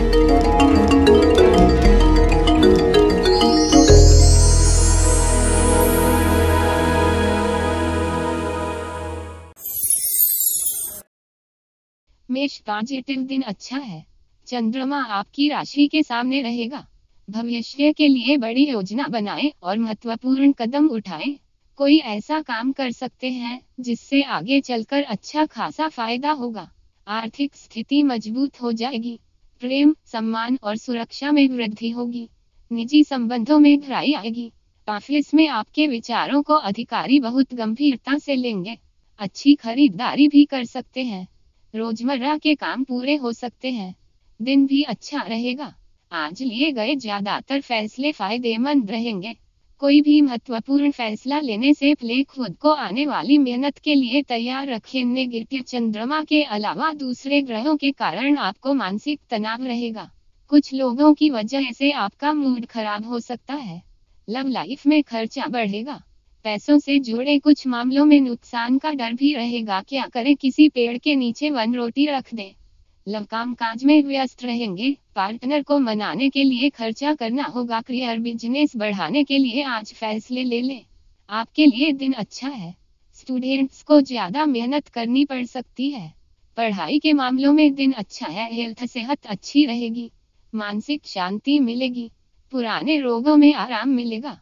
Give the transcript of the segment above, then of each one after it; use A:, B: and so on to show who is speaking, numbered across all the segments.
A: मेष, पॉजिटिव दिन अच्छा है। चंद्रमा आपकी राशि के सामने रहेगा। भविष्य के लिए बड़ी योजना बनाएं और महत्वपूर्ण कदम उठाएं। कोई ऐसा काम कर सकते हैं जिससे आगे चलकर अच्छा खासा फायदा होगा। आर्थिक स्थिति मजबूत हो जाएगी। प्रेम, सम्मान और सुरक्षा में वृद्धि होगी। निजी संबंधों में गहराई आएगी। ऑफिस में आपके विचारों को अधिकारी बहुत गंभीरता से लेंगे। अच्छी खरीदारी भी कर सकते हैं। रोजमर्रा के काम पूरे हो सकते हैं। दिन भी अच्छा रहेगा। आज लिए गए ज्यादातर फैसले फायदेमंद रहेंगे। कोई भी महत्वपूर्ण फैसला लेने से पहले खुद को आने वाली मेहनत के लिए तैयार रखें। नेगेटिव, चंद्रमा के अलावा दूसरे ग्रहों के कारण आपको मानसिक तनाव रहेगा। कुछ लोगों की वजह से आपका मूड खराब हो सकता है। लव लाइफ में खर्चा बढ़ेगा। पैसों से जुड़े कुछ मामलों में नुकसान का डर भी रहेगा। क्या करें? किसी पेड़ के नीचे वन रोटी रख दें। लव काम काज में व्यस्त रहेंगे। पार्टनर को मनाने के लिए खर्चा करना होगा। करियर, बिजनेस बढ़ाने के लिए आज फैसले ले लें। आपके लिए दिन अच्छा है। स्टूडेंट्स को ज्यादा मेहनत करनी पड़ सकती है। पढ़ाई के मामलों में दिन अच्छा है। हेल्थ, सेहत अच्छी रहेगी। मानसिक शांति मिलेगी। पुराने रोगों में आराम मिलेगा।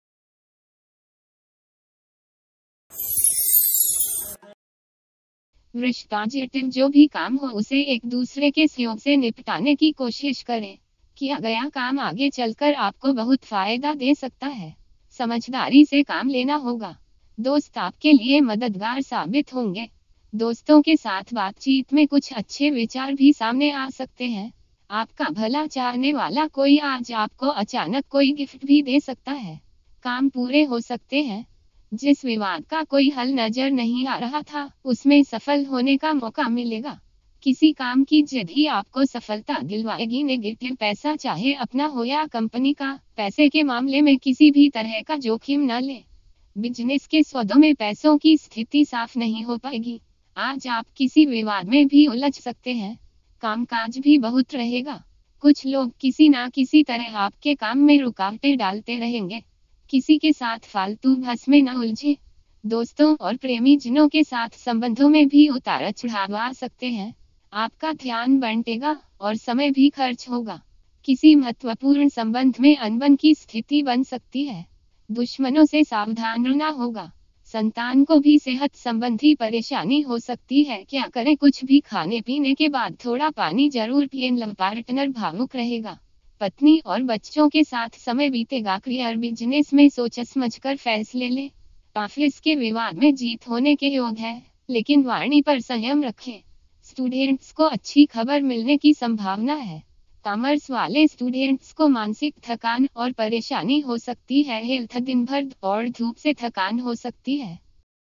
A: वृष, पॉजिटिव, जो भी काम हो उसे एक दूसरे के सहयोग से निपटाने की कोशिश करें। किया गया काम आगे चलकर आपको बहुत फायदा दे सकता है। समझदारी से काम लेना होगा। दोस्त आपके लिए मददगार साबित होंगे। दोस्तों के साथ बातचीत में कुछ अच्छे विचार भी सामने आ सकते हैं। आपका भला चाहने वाला कोई आज आपको अचानक कोई गिफ्ट भी दे सकता है। काम पूरे हो सकते हैं। जिस विवाद का कोई हल नजर नहीं आ रहा था, उसमें सफल होने का मौका मिलेगा। किसी काम की जिद ही आपको सफलता दिलवाएगी। नेगेटिव, पैसा चाहे अपना हो या कंपनी का, पैसे के मामले में किसी भी तरह का जोखिम न लें। बिजनेस के सौदों में पैसों की स्थिति साफ नहीं हो पाएगी। आज आप किसी विवाद में भी उलझ सकते हैं। कामकाज भी बहुत रहेगा। कुछ लोग किसी ना किसी तरह आपके काम में रुकावटें डालते रहेंगे। किसी के साथ फालतू बहस में न उलझे। दोस्तों और प्रेमी जनों के साथ संबंधों में भी उतार चढ़ाव आ सकते हैं। आपका ध्यान बंटेगा और समय भी खर्च होगा। किसी महत्वपूर्ण संबंध में अनबन की स्थिति बन सकती है। दुश्मनों से सावधान रहना होगा। संतान को भी सेहत संबंधी परेशानी हो सकती है। क्या करें? कुछ भी खाने पीने के बाद थोड़ा पानी जरूर पिएं। लव पार्टनर भावुक रहेगा। पत्नी और बच्चों के साथ समय बीतेगा। करियर, बिजनेस में सोच समझकर फैसले लें। ऑफिस के विवाद में जीत होने के योग है, लेकिन वाणी पर संयम रखें। स्टूडेंट्स को अच्छी खबर मिलने की संभावना है। कॉमर्स वाले स्टूडेंट्स को मानसिक थकान और परेशानी हो सकती है। हेल्थ, दिन भर और धूप से थकान हो सकती है।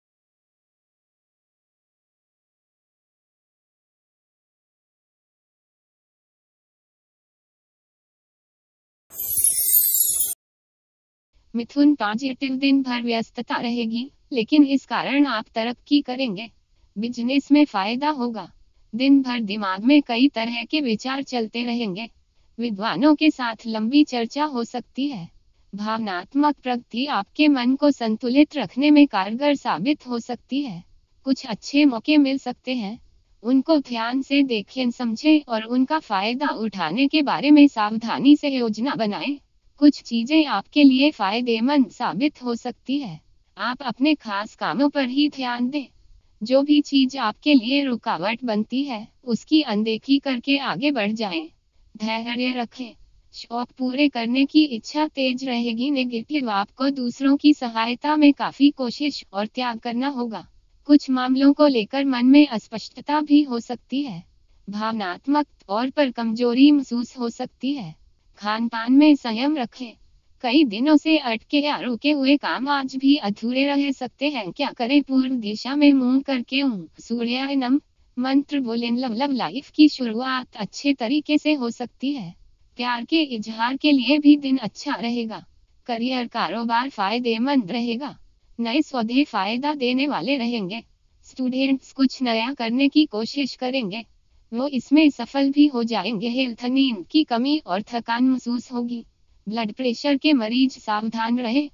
A: मिथुन, पॉजिटिव, दिन भर व्यस्तता रहेगी, लेकिन इस कारण आप तरक्की करेंगे। बिजनेस में फायदा होगा। दिन भर दिमाग में कई तरह के विचार चलते रहेंगे। विद्वानों के साथ लंबी चर्चा हो सकती है। भावनात्मक प्रगति आपके मन को संतुलित रखने में कारगर साबित हो सकती है। कुछ अच्छे मौके मिल सकते हैं। उनको ध्यान से देखें, समझें और उनका फायदा उठाने के बारे में सावधानी से योजना बनाएं। कुछ चीजें आपके लिए फायदेमंद साबित हो सकती है। आप अपने खास कामों पर ही ध्यान दें। जो भी चीज आपके लिए रुकावट बनती है, उसकी अनदेखी करके आगे बढ़ जाएं। धैर्य रखें। शौक पूरे करने की इच्छा तेज रहेगी। नेगेटिव, आपको दूसरों की सहायता में काफी कोशिश और त्याग करना होगा। कुछ मामलों को लेकर मन में अस्पष्टता भी हो सकती है। भावनात्मक तौर पर कमजोरी महसूस हो सकती है। खान पान में संयम रखें। कई दिनों से अटके या रुके हुए काम आज भी अधूरे रह सकते हैं। क्या करें? पूर्व दिशा में मुंह करके ओम सूर्याय नमः मंत्र बोलें। लव लाइफ की शुरुआत अच्छे तरीके से हो सकती है। प्यार के इजहार के लिए भी दिन अच्छा रहेगा। करियर, कारोबार फायदेमंद रहेगा। नए सौदे फायदा देने वाले रहेंगे। स्टूडेंट्स कुछ नया करने की कोशिश करेंगे। वो इसमें सफल भी हो जाएंगे। हेल्थ, नींद की कमी और थकान महसूस होगी। ब्लड प्रेशर के मरीज सावधान रहे।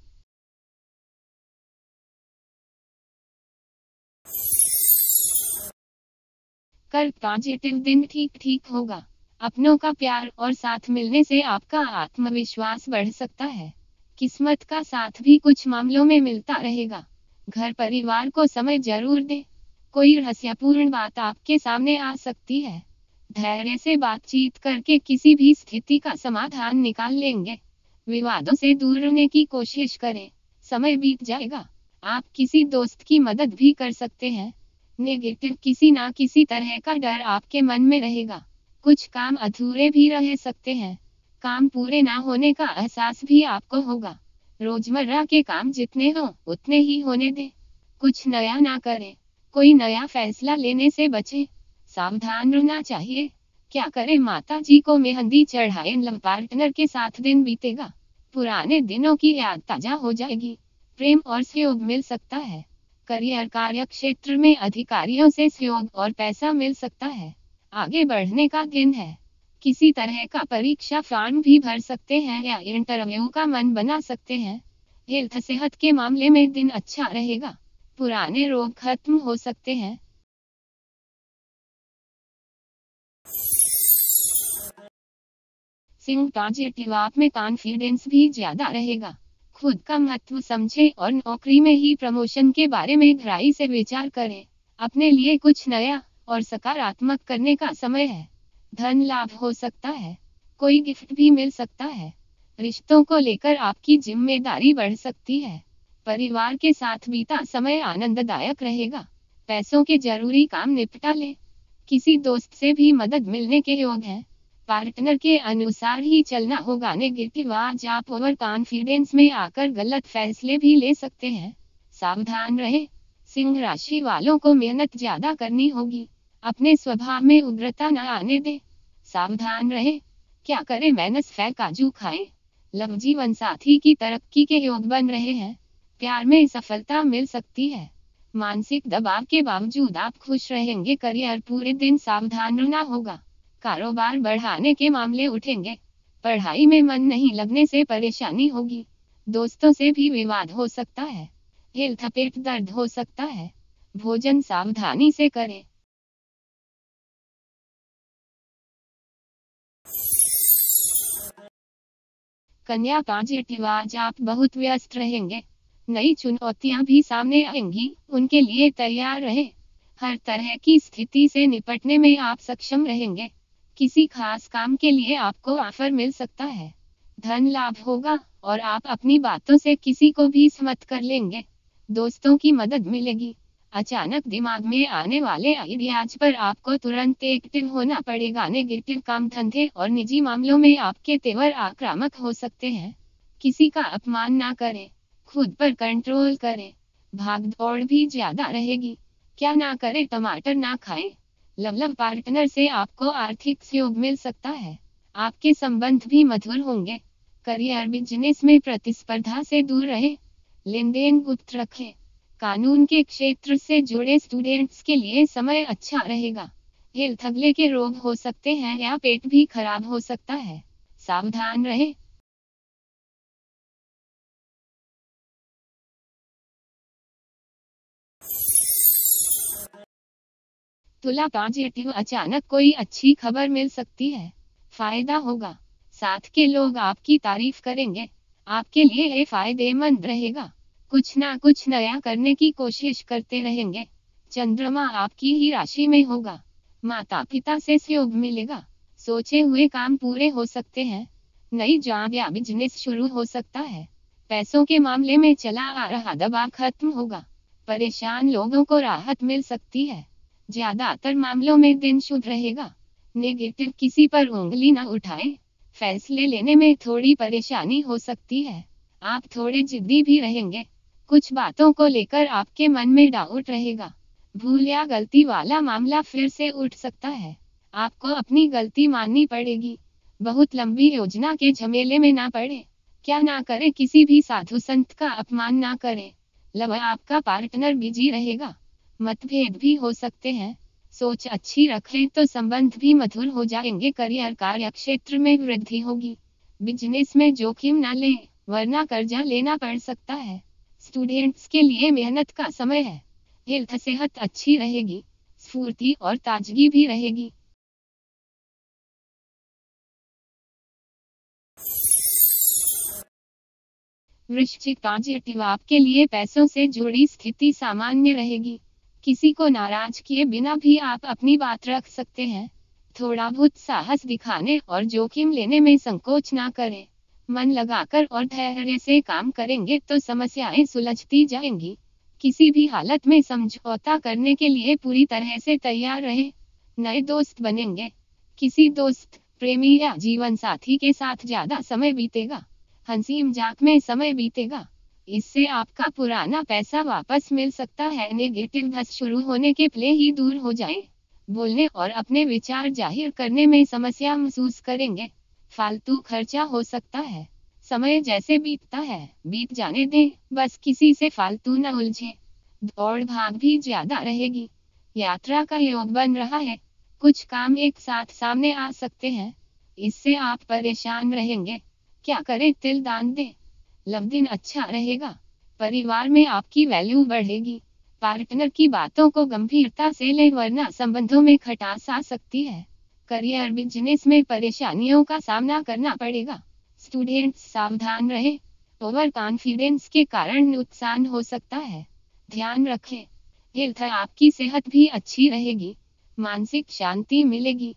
A: कर्क, पॉजिटिव दिन ठीक ठीक होगा। अपनों का प्यार और साथ मिलने से आपका आत्मविश्वास बढ़ सकता है। किस्मत का साथ भी कुछ मामलों में मिलता रहेगा। घर परिवार को समय जरूर दे। कोई रहस्यपूर्ण बात आपके सामने आ सकती है। धैर्य से बातचीत करके किसी भी स्थिति का समाधान निकाल लेंगे। विवादों से दूर रहने की कोशिश करें। समय बीत जाएगा। आप किसी दोस्त की मदद भी कर सकते हैं। नेगेटिव, किसी ना किसी तरह का डर आपके मन में रहेगा। कुछ काम अधूरे भी रह सकते हैं। काम पूरे ना होने का एहसास भी आपको होगा। रोजमर्रा के काम जितने हो उतने ही होने दें। कुछ नया ना करें। कोई नया फैसला लेने से बचें। सावधान रहना चाहिए। क्या करें, माता जी को मेहंदी चढ़ाएं। लव पार्टनर के साथ दिन बीतेगा। पुराने दिनों की याद ताजा हो जाएगी। प्रेम और सहयोग मिल सकता है। करियर, कार्य क्षेत्र में अधिकारियों से सहयोग और पैसा मिल सकता है। आगे बढ़ने का दिन है। किसी तरह का परीक्षा फॉर्म भी भर सकते हैं या इंटरव्यू का मन बना सकते हैं। हेल्थ, सेहत के मामले में दिन अच्छा रहेगा। पुराने रोग खत्म हो सकते हैं। सिंह, पॉजिटिव, आप में कॉन्फिडेंस भी ज्यादा रहेगा। खुद का महत्व समझें और नौकरी में ही प्रमोशन के बारे में गहराई से विचार करें। अपने लिए कुछ नया और सकारात्मक करने का समय है। धन लाभ हो सकता है। कोई गिफ्ट भी मिल सकता है। रिश्तों को लेकर आपकी जिम्मेदारी बढ़ सकती है। परिवार के साथ बीता समय आनंददायक रहेगा। पैसों के जरूरी काम निपटा लें। किसी दोस्त से भी मदद मिलने के योग हैं। पार्टनर के अनुसार ही चलना होगा। नेगेटिव, आज आप ओवर कॉन्फिडेंस में आकर गलत फैसले भी ले सकते हैं। सावधान रहे। सिंह राशि वालों को मेहनत ज्यादा करनी होगी। अपने स्वभाव में उग्रता न आने दे। सावधान रहे। क्या करें, मैनस फै काजू खाएं। लव, जीवन साथी की तरक्की के योग बन रहे हैं। प्यार में सफलता मिल सकती है। मानसिक दबाव के बावजूद आप खुश रहेंगे। करियर, पूरे दिन सावधान रहना होगा। कारोबार बढ़ाने के मामले उठेंगे। पढ़ाई में मन नहीं लगने से परेशानी होगी। दोस्तों से भी विवाद हो सकता है। हेल्थ, पेट दर्द हो सकता है। भोजन सावधानी से करें। कन्या, पॉजिटिव, आज आप बहुत व्यस्त रहेंगे। नई चुनौतियां भी सामने आएंगी, उनके लिए तैयार रहें। हर तरह की स्थिति से निपटने में आप सक्षम रहेंगे। किसी खास काम के लिए आपको ऑफर मिल सकता है। धन लाभ होगा और आप अपनी बातों से किसी को भी सहमत कर लेंगे। दोस्तों की मदद मिलेगी। अचानक दिमाग में आने वाले आइडियाज पर आपको तुरंत एक्टिव होना पड़ेगा। नेगेटिव, काम, धंधे और निजी मामलों में आपके तेवर आक्रामक हो सकते हैं। किसी का अपमान ना करें। खुद पर कंट्रोल करें। भाग दौड़ भी ज्यादा रहेगी। क्या ना करें, टमाटर ना खाएं। लव पार्टनर से आपको आर्थिक सहयोग मिल सकता है। आपके संबंध भी मधुर होंगे। करियर, बिजनेस में प्रतिस्पर्धा से दूर रहे। लेन देन गुप्त रखें। कानून के क्षेत्र से जुड़े स्टूडेंट्स के लिए समय अच्छा रहेगा। हेल्थ, गले के रोग हो सकते हैं या पेट भी खराब हो सकता है। सावधान रहे। तुला, पॉजिटिव, अचानक कोई अच्छी खबर मिल सकती है। फायदा होगा। साथ के लोग आपकी तारीफ करेंगे। आपके लिए ये फायदेमंद रहेगा। कुछ ना कुछ नया करने की कोशिश करते रहेंगे। चंद्रमा आपकी ही राशि में होगा। माता पिता से सहयोग मिलेगा। सोचे हुए काम पूरे हो सकते हैं। नई जॉब या बिजनेस शुरू हो सकता है। पैसों के मामले में चला आ रहा दबाव खत्म होगा। परेशान लोगों को राहत मिल सकती है। ज्यादातर मामलों में दिन शुभ रहेगा। नेगेटिव, किसी पर उंगली न उठाएं। फैसले लेने में थोड़ी परेशानी हो सकती है। आप थोड़े जिद्दी भी रहेंगे। कुछ बातों को लेकर आपके मन में डाउट रहेगा। भूल या गलती वाला मामला फिर से उठ सकता है। आपको अपनी गलती माननी पड़ेगी। बहुत लंबी योजना के झमेले में ना पड़े। क्या ना करें, किसी भी साधु संत का अपमान ना करें। लव, आपका पार्टनर बिजी रहेगा। मतभेद भी हो सकते हैं। सोच अच्छी रखें तो संबंध भी मधुर हो जाएंगे। करियर कार्य क्षेत्र में वृद्धि होगी। बिजनेस में जोखिम न लें, वरना कर्जा लेना पड़ सकता है। स्टूडेंट्स के लिए मेहनत का समय है। हेल्थ सेहत अच्छी रहेगी, स्फूर्ति और ताजगी भी रहेगी। वृश्चिक पॉजिटिव, आपके लिए पैसों से जुड़ी स्थिति सामान्य रहेगी। किसी को नाराज किए बिना भी आप अपनी बात रख सकते हैं। थोड़ा बहुत साहस दिखाने और जोखिम लेने में संकोच ना करें। मन लगाकर और धैर्य से काम करेंगे तो समस्याएं सुलझती जाएंगी। किसी भी हालत में समझौता करने के लिए पूरी तरह से तैयार रहें। नए दोस्त बनेंगे। किसी दोस्त, प्रेमी या जीवन साथी के साथ ज्यादा समय बीतेगा। हंसी मजाक में समय बीतेगा। इससे आपका पुराना पैसा वापस मिल सकता है। नेगेटिव बस शुरू होने के पहले ही दूर हो जाए। बोलने और अपने विचार जाहिर करने में समस्या महसूस करेंगे। फालतू खर्चा हो सकता है। समय जैसे बीतता है बीत जाने दें, बस किसी से फालतू न उलझे। दौड़ भाग भी ज्यादा रहेगी। यात्रा का योग बन रहा है। कुछ काम एक साथ सामने आ सकते हैं। इससे आप परेशान रहेंगे। क्या करें? तिल दान दें। लव दिन अच्छा रहेगा। परिवार में आपकी वैल्यू बढ़ेगी। पार्टनर की बातों को गंभीरता से लें, वरना संबंधों में खटास आ सकती है। करियर बिजनेस में परेशानियों का सामना करना पड़ेगा। स्टूडेंट्स सावधान रहें। ओवर कॉन्फिडेंस के कारण नुकसान हो सकता है। ध्यान रखें। हेल्थ, आपकी सेहत भी अच्छी रहेगी। मानसिक शांति मिलेगी।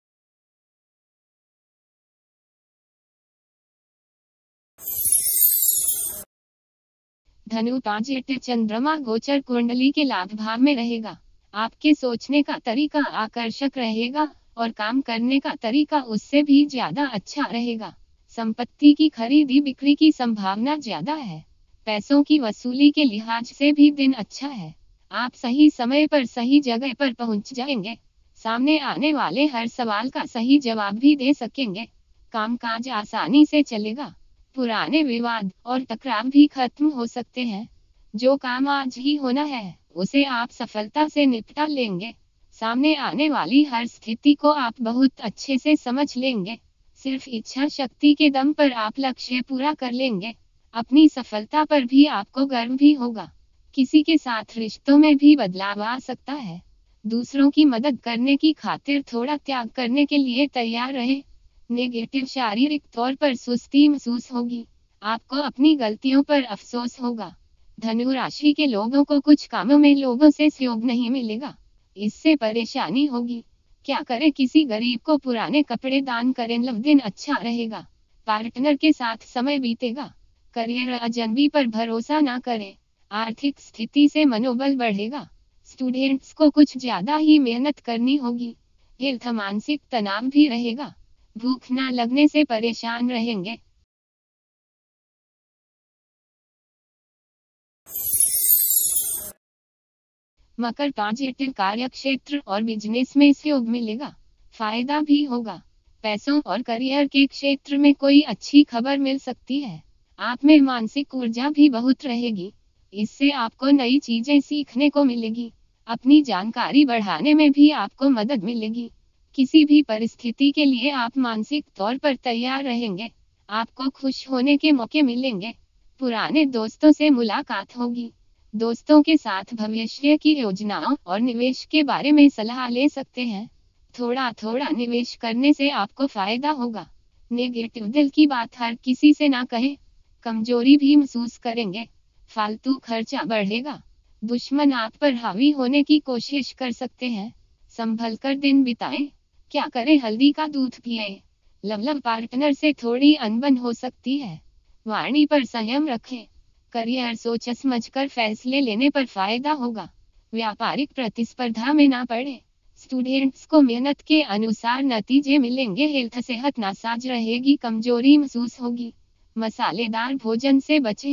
A: धनु पॉजिटिव, चंद्रमा गोचर कुंडली के लाभ भाव में रहेगा। आपके सोचने का तरीका आकर्षक रहेगा और काम करने का तरीका उससे भी ज्यादा अच्छा रहेगा। संपत्ति की खरीदी बिक्री की संभावना ज्यादा है। पैसों की वसूली के लिहाज से भी दिन अच्छा है। आप सही समय पर सही जगह पर पहुंच जाएंगे। सामने आने वाले हर सवाल का सही जवाब भी दे सकेंगे। कामकाज आसानी से चलेगा। पुराने विवाद और टकराव भी खत्म हो सकते हैं। जो काम आज ही होना है उसे आप सफलता से निपटा लेंगे। सामने आने वाली हर स्थिति को आप बहुत अच्छे से समझ लेंगे। सिर्फ इच्छा शक्ति के दम पर आप लक्ष्य पूरा कर लेंगे। अपनी सफलता पर भी आपको गर्व भी होगा। किसी के साथ रिश्तों में भी बदलाव आ सकता है। दूसरों की मदद करने की खातिर थोड़ा त्याग करने के लिए तैयार रहें। नेगेटिव, शारीरिक तौर पर सुस्ती महसूस होगी। आपको अपनी गलतियों पर अफसोस होगा। धनु राशि के लोगों को कुछ कामों में लोगों से सहयोग नहीं मिलेगा। इससे परेशानी होगी। क्या करें? किसी गरीब को पुराने कपड़े दान करें। लव दिन अच्छा रहेगा। पार्टनर के साथ समय बीतेगा। करियर, अजनबी पर भरोसा ना करें। आर्थिक स्थिति से मनोबल बढ़ेगा। स्टूडेंट्स को कुछ ज्यादा ही मेहनत करनी होगी। हेल्थ, मानसिक तनाव भी रहेगा। भूख न लगने से परेशान रहेंगे। मकर पॉजिटिव, कार्य क्षेत्र और बिजनेस में सहयोग मिलेगा। फायदा भी होगा। पैसों और करियर के क्षेत्र में कोई अच्छी खबर मिल सकती है। आप में मानसिक ऊर्जा भी बहुत रहेगी। इससे आपको नई चीजें सीखने को मिलेगी। अपनी जानकारी बढ़ाने में भी आपको मदद मिलेगी। किसी भी परिस्थिति के लिए आप मानसिक तौर पर तैयार रहेंगे। आपको खुश होने के मौके मिलेंगे। पुराने दोस्तों से मुलाकात होगी। दोस्तों के साथ भविष्य की योजनाओं और निवेश के बारे में सलाह ले सकते हैं। थोड़ा थोड़ा निवेश करने से आपको फायदा होगा। नेगेटिव, दिल की बात हर किसी से ना कहें। कमजोरी भी महसूस करेंगे। फालतू खर्चा बढ़ेगा। दुश्मन आप पर हावी होने की कोशिश कर सकते हैं। संभल कर दिन बिताएं। क्या करें? हल्दी का दूध पिएं। लव, पार्टनर से थोड़ी अनबन हो सकती है। वाणी पर संयम रखें। करियर, सोच समझ कर फैसले लेने पर फायदा होगा। व्यापारिक प्रतिस्पर्धा में ना पड़े। स्टूडेंट्स को मेहनत के अनुसार नतीजे मिलेंगे। हेल्थ, सेहत नासाज रहेगी। कमजोरी महसूस होगी। मसालेदार भोजन से बचें।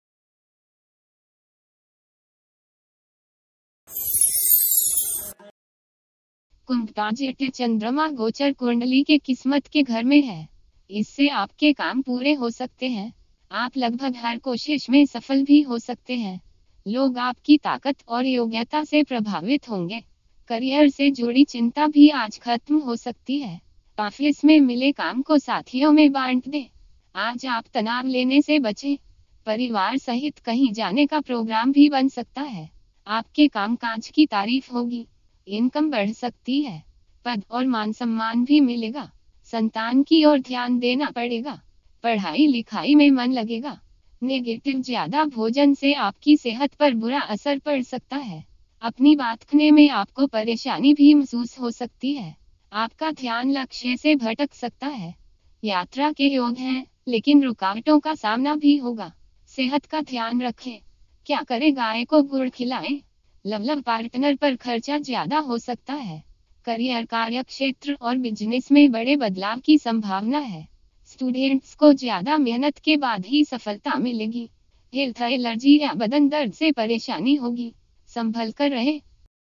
A: कुंभ पॉजिटिव, चंद्रमा गोचर कुंडली के किस्मत के घर में है। इससे आपके काम पूरे हो सकते हैं। आप लगभग हर कोशिश में सफल भी हो सकते हैं। लोग आपकी ताकत और योग्यता से प्रभावित होंगे। करियर से जुड़ी चिंता भी आज खत्म हो सकती है। ऑफिस में मिले काम को साथियों में बांट दें। आज आप तनाव लेने से बचें। परिवार सहित कहीं जाने का प्रोग्राम भी बन सकता है। आपके कामकाज की तारीफ होगी। इनकम बढ़ सकती है। पद और मान सम्मान भी मिलेगा। संतान की ओर ध्यान देना पड़ेगा। पढ़ाई लिखाई में मन लगेगा। नेगेटिव ज्यादा भोजन से आपकी सेहत पर बुरा असर पड़ सकता है। अपनी बात करने में आपको परेशानी भी महसूस हो सकती है। आपका ध्यान लक्ष्य से भटक सकता है। यात्रा के योग हैं, लेकिन रुकावटों का सामना भी होगा। सेहत का ध्यान रखें। क्या करें? गाय को गुड़ खिलाएं। लव पार्टनर पर खर्चा ज्यादा हो सकता है। करियर, कार्य क्षेत्र और बिजनेस में बड़े बदलाव की संभावना है। स्टूडेंट्स को ज्यादा मेहनत के बाद ही सफलता मिलेगी। हेल्थ, एलर्जी या बदन दर्द से परेशानी होगी। संभल कर रहे।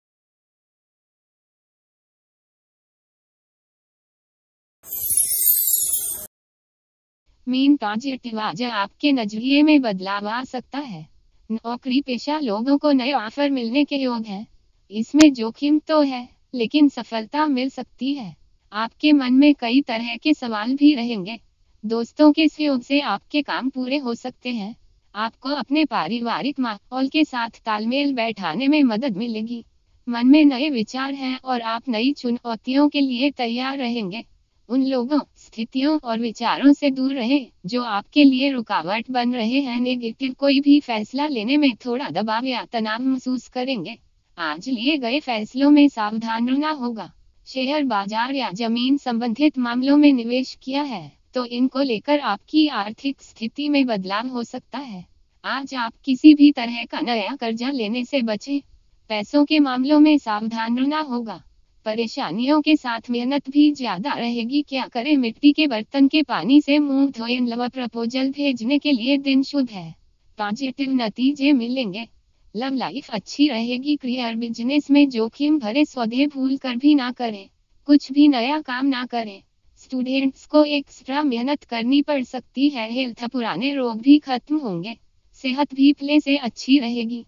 A: मीन पॉजिटिव, आज आपके नजरिए में बदलाव आ सकता है। नौकरी पेशा लोगों को नए ऑफर मिलने के योग हैं। इसमें जोखिम तो है, लेकिन सफलता मिल सकती है। आपके मन में कई तरह के सवाल भी रहेंगे। दोस्तों के सहयोग से आपके काम पूरे हो सकते हैं। आपको अपने पारिवारिक माहौल के साथ तालमेल बैठाने में मदद मिलेगी। मन में नए विचार हैं और आप नई चुनौतियों के लिए तैयार रहेंगे। उन लोगों, स्थितियों और विचारों से दूर रहें जो आपके लिए रुकावट बन रहे हैं। नेगेटिव, कोई भी फैसला लेने में थोड़ा दबाव या तनाव महसूस करेंगे। आज लिए गए फैसलों में सावधान रहना होगा। शेयर बाजार या जमीन संबंधित मामलों में निवेश किया है तो इनको लेकर आपकी आर्थिक स्थिति में बदलाव हो सकता है। आज आप किसी भी तरह का नया कर्जा लेने से बचें। पैसों के मामलों में सावधान रहना होगा। परेशानियों के साथ मेहनत भी ज्यादा रहेगी। क्या करें? मिट्टी के बर्तन के पानी से मुंह धोएं। लव प्रपोजल भेजने के लिए दिन शुभ है। पॉजिटिव नतीजे मिलेंगे। लव लाइफ अच्छी रहेगी। करियर, बिजनेस में जोखिम भरे सौदे भूल कर भी ना करें। कुछ भी नया काम ना करें। स्टूडेंट्स को एक्स्ट्रा मेहनत करनी पड़ सकती है। हेल्थ, पुराने रोग भी खत्म होंगे। सेहत भी पहले से अच्छी रहेगी।